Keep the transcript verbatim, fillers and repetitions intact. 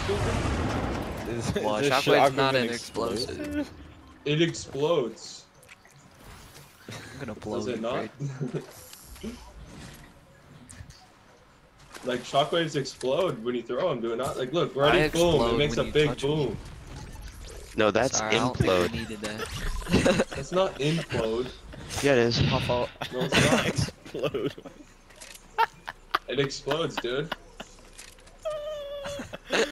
stupid? Is, Well, is this shockwave's shockwave not an explosive? explosive. It explodes. I'm gonna blow Does you, it not? Braid. Like shockwaves explode when you throw them, do it not? Like look, I ready, boom, explode it makes when a you big touch me. boom. No, that's Sorry, I don't think implode. we needed that. That's not implode. Yeah, it is. My fault. No, it's not. Explode. It explodes, dude.